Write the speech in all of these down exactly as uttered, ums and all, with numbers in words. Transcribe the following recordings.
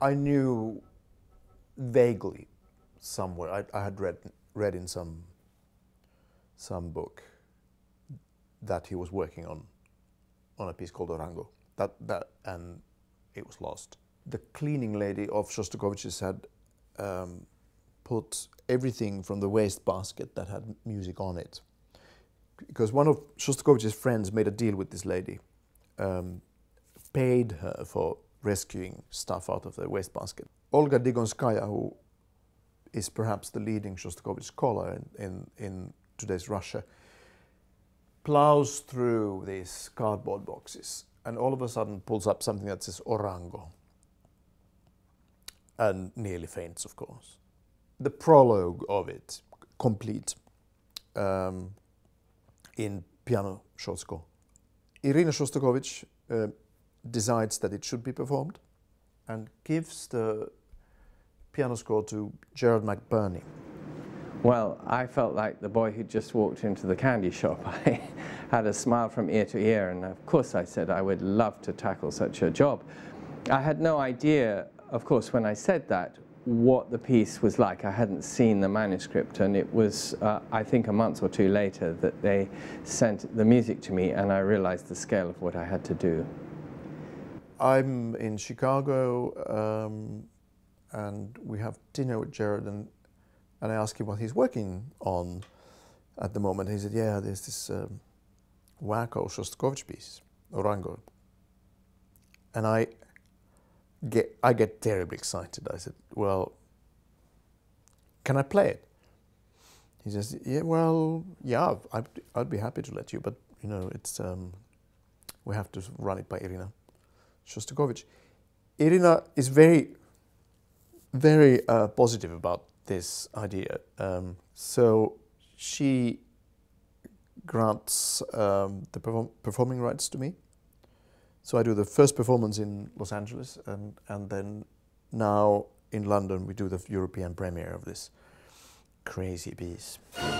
I knew vaguely somewhere, I, I had read, read in some, some book that he was working on, on a piece called Orango, that, that, and it was lost. The cleaning lady of Shostakovich's had um, put everything from the wastebasket that had music on it. Because one of Shostakovich's friends made a deal with this lady, um, paid her for rescuing stuff out of the wastebasket. Olga Digonskaya, who is perhaps the leading Shostakovich scholar in, in, in today's Russia, plows through these cardboard boxes and all of a sudden pulls up something that says Orango. And nearly faints, of course. The prologue of it, complete, um, in piano short score. Irina Shostakovich uh, decides that it should be performed and gives the piano score to Gerard McBurney. Well, I felt like the boy who just walked into the candy shop. I had a smile from ear to ear, and of course I said I would love to tackle such a job. I had no idea, of course, when I said that, what the piece was like. I hadn't seen the manuscript, and it was, uh, I think, a month or two later that they sent the music to me, and I realized the scale of what I had to do. I'm in Chicago, um, and we have dinner with Gerard, and, and I asked him what he's working on at the moment. He said, yeah, there's this um, wacko Shostakovich piece, Orango. And I get, I get terribly excited. I said, well, can I play it? He says, yeah, well, yeah, I'd, I'd be happy to let you, but, you know, it's, um, we have to run it by Irina Shostakovich. Irina is very, very uh, positive about this idea. Um, so she grants um, the perform performing rights to me. So I do the first performance in Los Angeles, and, and then now in London we do the European premiere of this crazy piece.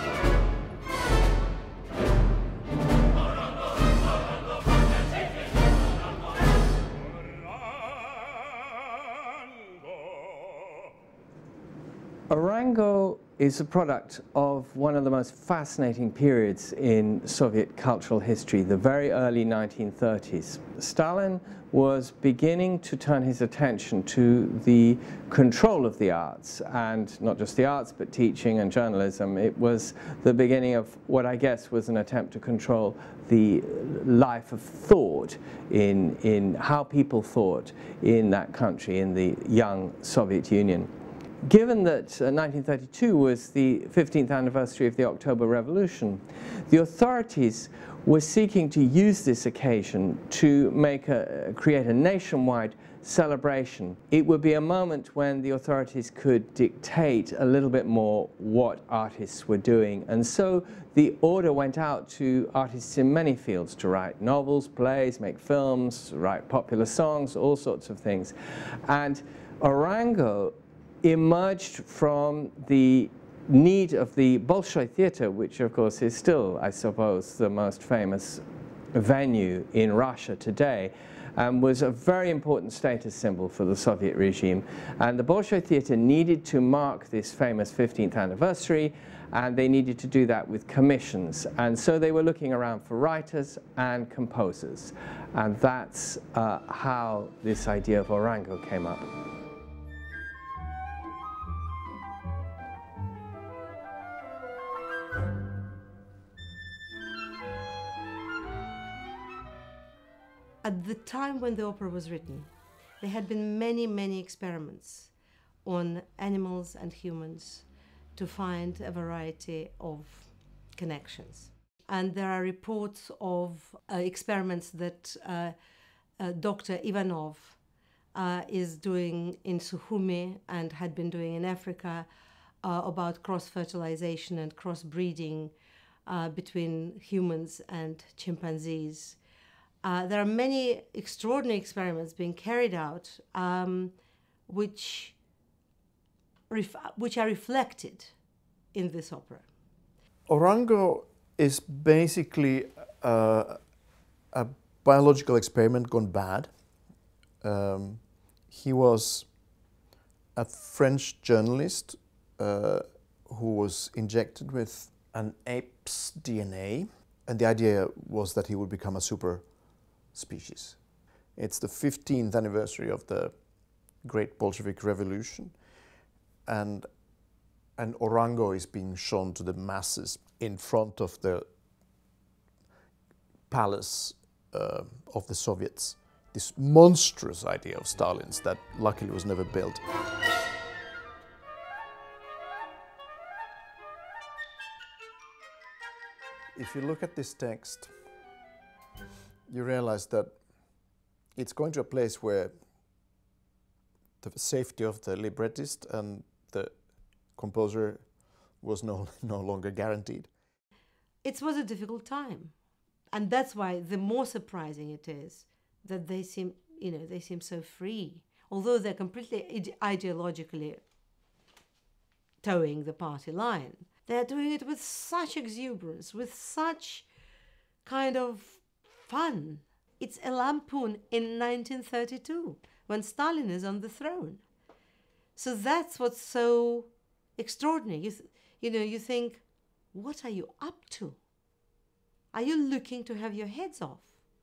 Orango is a product of one of the most fascinating periods in Soviet cultural history, the very early nineteen thirties. Stalin was beginning to turn his attention to the control of the arts, and not just the arts, but teaching and journalism. It was the beginning of what I guess was an attempt to control the life of thought in, in how people thought in that country, in the young Soviet Union. Given that uh, nineteen thirty-two was the fifteenth anniversary of the October Revolution, the authorities were seeking to use this occasion to make a, create a nationwide celebration. It would be a moment when the authorities could dictate a little bit more what artists were doing. And so the order went out to artists in many fields to write novels, plays, make films, write popular songs, all sorts of things. And Orango emerged from the need of the Bolshoi Theatre, which of course is still, I suppose, the most famous venue in Russia today, and was a very important status symbol for the Soviet regime. And the Bolshoi Theatre needed to mark this famous fifteenth anniversary, and they needed to do that with commissions. And so they were looking around for writers and composers. And that's uh, how this idea of Orango came up. At the time when the opera was written, there had been many, many experiments on animals and humans to find a variety of connections. And there are reports of uh, experiments that uh, uh, Doctor Ivanov uh, is doing in Sukhumi and had been doing in Africa uh, about cross-fertilization and cross-breeding uh, between humans and chimpanzees. Uh, there are many extraordinary experiments being carried out um, which, ref which are reflected in this opera. Orango is basically uh, a biological experiment gone bad. Um, he was a French journalist uh, who was injected with an ape's D N A, and the idea was that he would become a super species. It's the fifteenth anniversary of the Great Bolshevik Revolution, and and Orango is being shown to the masses in front of the palace uh, of the Soviets. This monstrous idea of Stalin's that luckily was never built. If you look at this text, you realize that it's going to a place where the safety of the librettist and the composer was no, no longer guaranteed. It was a difficult time, and that's why the more surprising it is that they seem, you know, they seem so free, although they're completely ide ideologically towing the party line. They're doing it with such exuberance, with such kind of fun. It's a lampoon in nineteen thirty-two, when Stalin is on the throne. So that's what's so extraordinary. You, th you know, you think, what are you up to? Are you looking to have your heads off?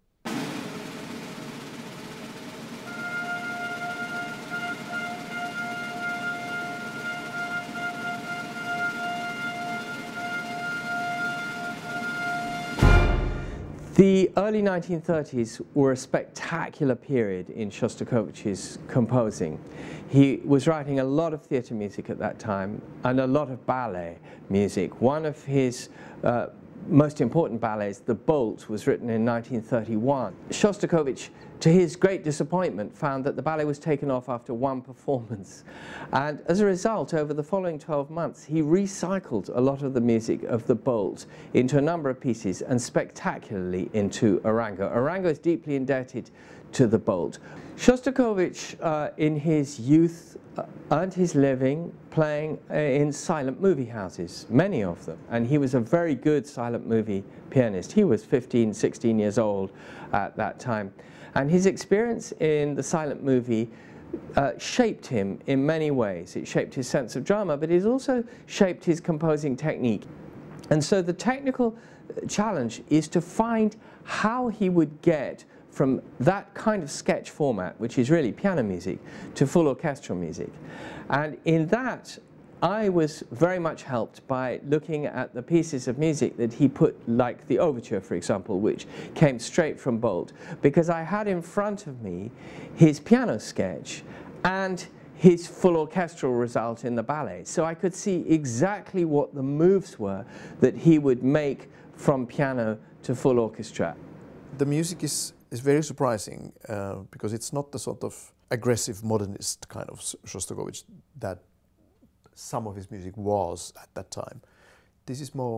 The early nineteen thirties were a spectacular period in Shostakovich's composing. He was writing a lot of theatre music at that time and a lot of ballet music. One of his uh, most important ballets, The Bolt, was written in nineteen thirty-one. Shostakovich, to his great disappointment, found that the ballet was taken off after one performance. And as a result, over the following twelve months, he recycled a lot of the music of The Bolt into a number of pieces, and spectacularly into Orango. Orango is deeply indebted to The Bolt. Shostakovich, uh, in his youth, uh, earned his living playing uh, in silent movie houses, many of them. And he was a very good silent movie pianist. He was fifteen, sixteen years old at that time. And his experience in the silent movie uh, shaped him in many ways. It shaped his sense of drama, but it also shaped his composing technique. And so the technical challenge is to find how he would get from that kind of sketch format, which is really piano music, to full orchestral music. And in that, I was very much helped by looking at the pieces of music that he put, like the overture, for example, which came straight from Bolt, because I had in front of me his piano sketch and his full orchestral result in the ballet. So I could see exactly what the moves were that he would make from piano to full orchestra. The music is, is very surprising uh, because it's not the sort of aggressive modernist kind of Shostakovich that some of his music was at that time. This is more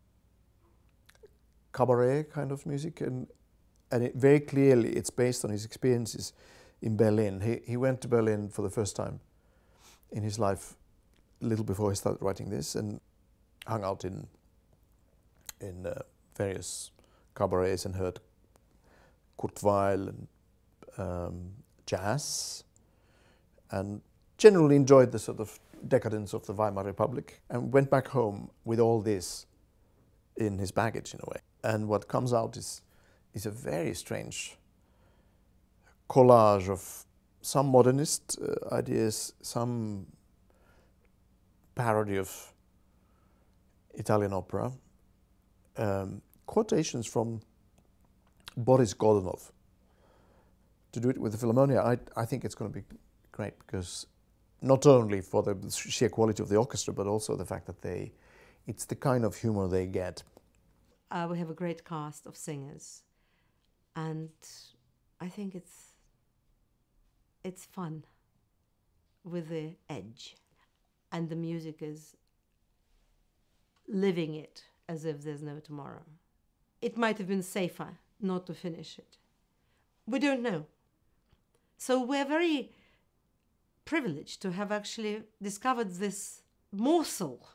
cabaret kind of music, and, and it, very clearly it's based on his experiences in Berlin. He, he went to Berlin for the first time in his life a little before he started writing this, and hung out in, in uh, various cabarets and heard Kurt Weill and um, jazz, and generally enjoyed the sort of decadence of the Weimar Republic, and went back home with all this in his baggage in a way. And what comes out is, is a very strange collage of some modernist uh, ideas, some parody of Italian opera, um, quotations from Boris Godunov. To do it with the Philharmonia, I, I think it's going to be great, because not only for the sheer quality of the orchestra, but also the fact that they, it's the kind of humor they get. Uh, we have a great cast of singers, and I think it's it's fun with the edge, and the music is living it as if there's no tomorrow. It might have been safer not to finish it. We don't know. So we're very privileged to have actually discovered this morsel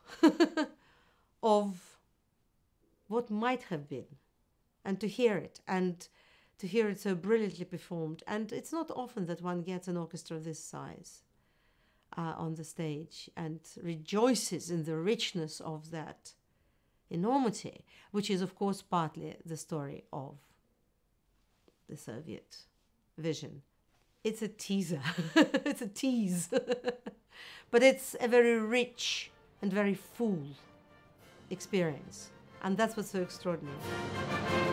of what might have been, and to hear it, and to hear it so brilliantly performed. And it's not often that one gets an orchestra this size. uh, on the stage and rejoices in the richness of that enormity, which is, of course, partly the story of the Soviet vision. It's a teaser, it's a tease, but it's a very rich and very full experience, and that's what's so extraordinary.